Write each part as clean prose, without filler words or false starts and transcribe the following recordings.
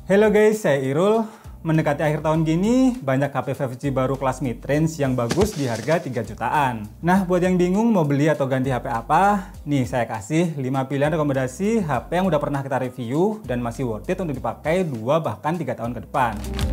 Halo guys, saya Irul. Mendekati akhir tahun gini, banyak HP 5G baru kelas mid-range yang bagus di harga 3 jutaan. Nah, buat yang bingung mau beli atau ganti HP apa, nih saya kasih 5 pilihan rekomendasi HP yang udah pernah kita review dan masih worth it untuk dipakai 2 bahkan 3 tahun ke depan.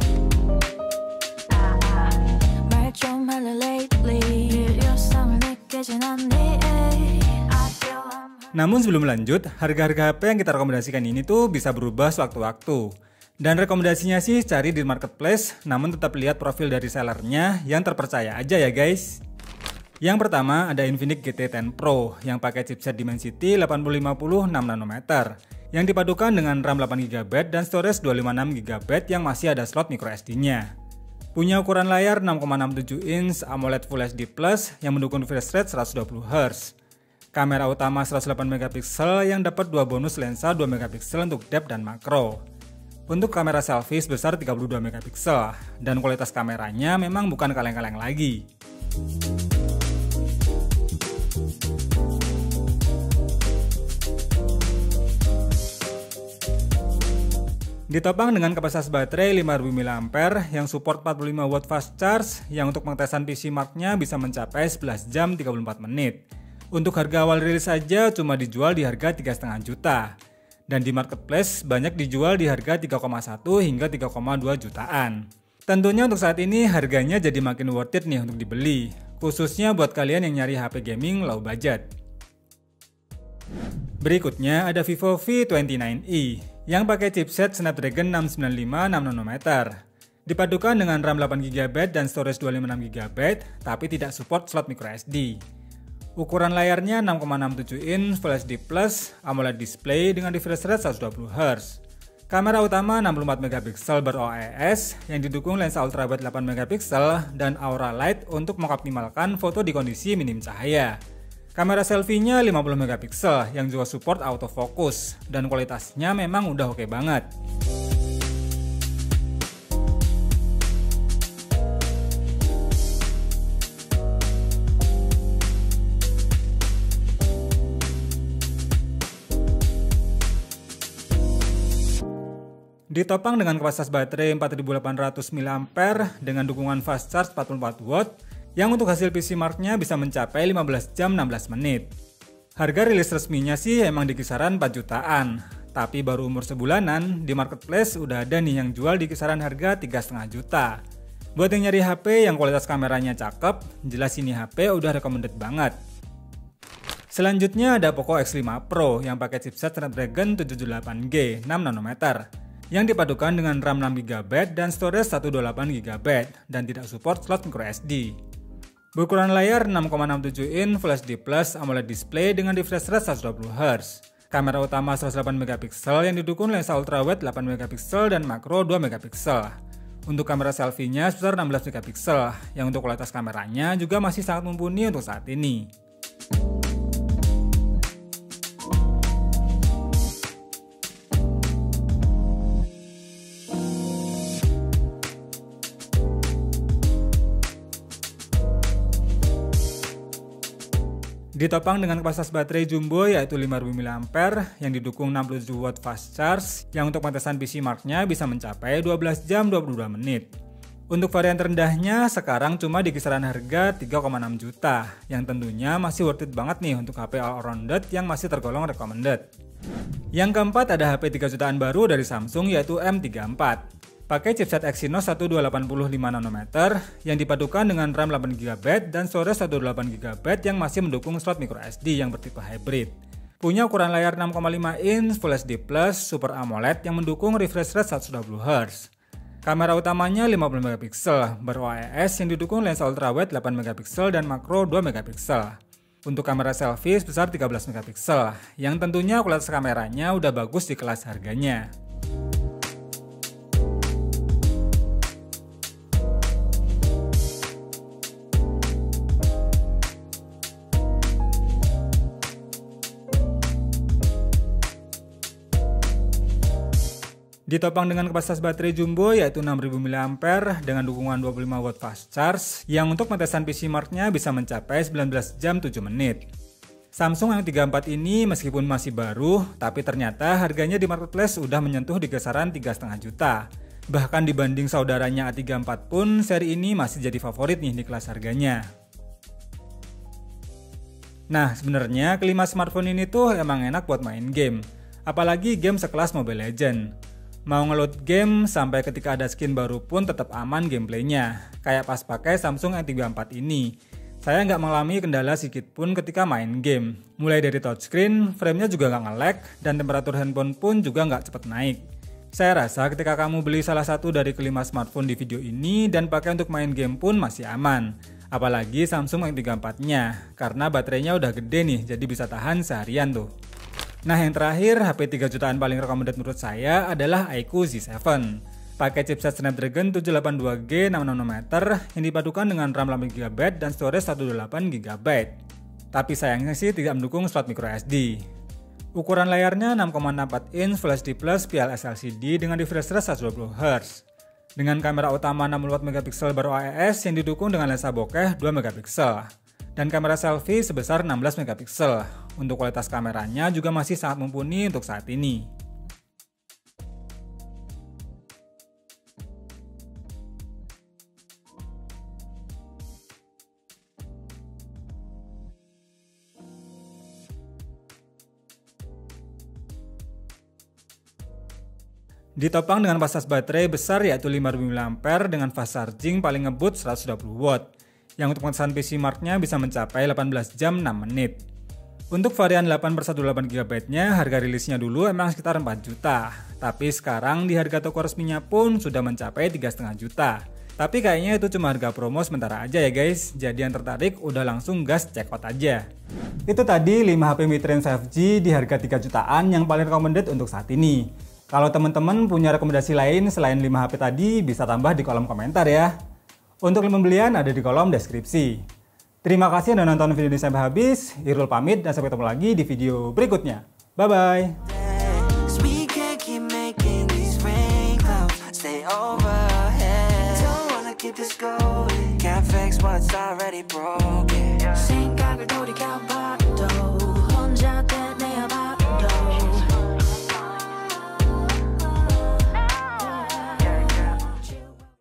Namun sebelum lanjut, harga-harga HP yang kita rekomendasikan ini tuh bisa berubah sewaktu-waktu. Dan rekomendasinya sih cari di marketplace, namun tetap lihat profil dari sellernya yang terpercaya aja ya guys. Yang pertama ada Infinix GT10 Pro yang pakai chipset Dimensity 8050 6nm yang dipadukan dengan RAM 8GB dan storage 256GB yang masih ada slot microSD-nya. Punya ukuran layar 6,67 inch AMOLED Full HD Plus yang mendukung refresh rate 120Hz. Kamera utama 108MP yang dapat 2 bonus lensa 2MP untuk depth dan makro. Untuk kamera selfie sebesar 32MP dan kualitas kameranya memang bukan kaleng-kaleng lagi. Ditopang dengan kapasitas baterai 5000 mAh yang support 45 watt fast charge yang untuk pengetesan PC Mark-nya bisa mencapai 11 jam 34 menit. Untuk harga awal rilis saja cuma dijual di harga 3,5 juta. Dan di marketplace banyak dijual di harga 3,1 hingga 3,2 jutaan. Tentunya untuk saat ini harganya jadi makin worth it nih untuk dibeli, khususnya buat kalian yang nyari HP gaming low budget. Berikutnya ada Vivo V29e yang pakai chipset Snapdragon 695 6nm. Dipadukan dengan RAM 8GB dan storage 256GB, tapi tidak support slot microSD. Ukuran layarnya 6,67 inch Full HD Plus AMOLED display dengan refresh rate 120Hz. Kamera utama 64MP ber-OIS yang didukung lensa ultrawide 8MP dan aura light untuk mengoptimalkan foto di kondisi minim cahaya. Kamera selfie-nya 50MP yang juga support autofocus dan kualitasnya memang udah oke banget. Ditopang dengan kapasitas baterai 4800 mAh dengan dukungan fast charge 44 watt yang untuk hasil PC Mark-nya bisa mencapai 15 jam 16 menit. Harga rilis resminya sih emang di kisaran 4 jutaan, tapi baru umur sebulanan di marketplace udah ada nih yang jual di kisaran harga 3,5 juta. Buat yang nyari HP yang kualitas kameranya cakep, jelas ini HP udah recommended banget. Selanjutnya ada Poco X5 Pro yang pakai chipset Snapdragon 778G 6nm. Yang dipadukan dengan RAM 6GB dan storage 128GB dan tidak support slot microSD. Berukuran layar 6,67 inch Full HD Plus AMOLED display dengan refresh rate 120Hz. Kamera utama 108MP yang didukung lensa ultrawide 8MP dan makro 2MP. Untuk kamera selfie-nya sebesar 16MP yang untuk kualitas kameranya juga masih sangat mumpuni untuk saat ini. Ditopang dengan kapasitas baterai jumbo yaitu 5000 mAh yang didukung 67 watt fast charge yang untuk pengetesan PC Mark-nya bisa mencapai 12 jam 22 menit. Untuk varian terendahnya sekarang cuma di kisaran harga 3,6 juta yang tentunya masih worth it banget nih untuk HP all-rounded yang masih tergolong recommended. Yang keempat ada HP 3 jutaan baru dari Samsung yaitu M34. Pakai chipset Exynos 1285nm yang dipadukan dengan RAM 8GB dan storage 128GB yang masih mendukung slot microSD yang bertipe hybrid. Punya ukuran layar 6,5 inch Full HD Plus Super AMOLED yang mendukung refresh rate 120Hz. Kamera utamanya 50MP ber-OIS yang didukung lensa ultrawide 8MP dan makro 2MP. Untuk kamera selfie sebesar 13MP yang tentunya kualitas kameranya udah bagus di kelas harganya. Ditopang dengan kapasitas baterai jumbo yaitu 6000 mAh dengan dukungan 25 watt fast charge yang untuk pengetesan PC Mark-nya bisa mencapai 19 jam 7 menit. Samsung yang 34 ini meskipun masih baru, tapi ternyata harganya di marketplace udah menyentuh di kisaran 3,5 juta. Bahkan dibanding saudaranya A34 pun, seri ini masih jadi favorit nih di kelas harganya. Nah, sebenarnya kelima smartphone ini tuh emang enak buat main game. Apalagi game sekelas Mobile Legends. Mau ngeload game sampai ketika ada skin baru pun tetap aman gameplaynya. Kayak pas pakai Samsung yang 34 ini. Saya nggak mengalami kendala sedikit pun ketika main game. Mulai dari touchscreen, framenya juga nggak nge-lag, dan temperatur handphone pun juga nggak cepet naik. Saya rasa ketika kamu beli salah satu dari kelima smartphone di video ini dan pakai untuk main game pun masih aman. Apalagi Samsung yang 34-nya, karena baterainya udah gede nih, jadi bisa tahan seharian tuh. Nah yang terakhir, HP 3 jutaan paling recommended menurut saya adalah iQOO Z7. Pakai chipset Snapdragon 782G 6 nanometer yang dipadukan dengan RAM 8GB dan storage 128GB. Tapi sayangnya sih tidak mendukung slot microSD. Ukuran layarnya 6,64 inch Full HD Plus PLS LCD dengan refresh rate 120Hz. Dengan kamera utama 64MP baru AES yang didukung dengan lensa bokeh 2MP. Dan kamera selfie sebesar 16MP. Untuk kualitas kameranya juga masih sangat mumpuni untuk saat ini. Ditopang dengan fasilitas baterai besar yaitu 5000 mAh dengan fast charging paling ngebut 120W, yang untuk pengetesan PC Mark-nya bisa mencapai 18 jam 6 menit. Untuk varian 8/128GB-nya, harga rilisnya dulu emang sekitar 4 juta, tapi sekarang di harga toko resminya pun sudah mencapai 3,5 juta. Tapi kayaknya itu cuma harga promo sementara aja ya guys, jadi yang tertarik udah langsung gas check out aja. Itu tadi 5 HP mid-range 5G di harga 3 jutaan yang paling recommended untuk saat ini. Kalau teman-teman punya rekomendasi lain selain 5 HP tadi, bisa tambah di kolom komentar ya. Untuk link pembelian ada di kolom deskripsi. Terima kasih sudah nonton video ini sampai habis. Irul pamit dan sampai ketemu lagi di video berikutnya. Bye-bye. Keep this going. Can't fix what's already broken.